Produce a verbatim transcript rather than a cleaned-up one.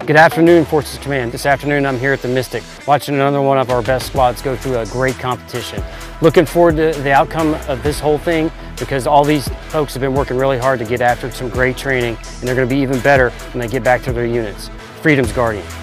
Good afternoon, Forces Command. This afternoon I'm here at the Mystic, watching another one of our best squads go through a great competition. Looking forward to the outcome of this whole thing because all these folks have been working really hard to get after some great training, and they're going to be even better when they get back to their units. Freedom's Guardian.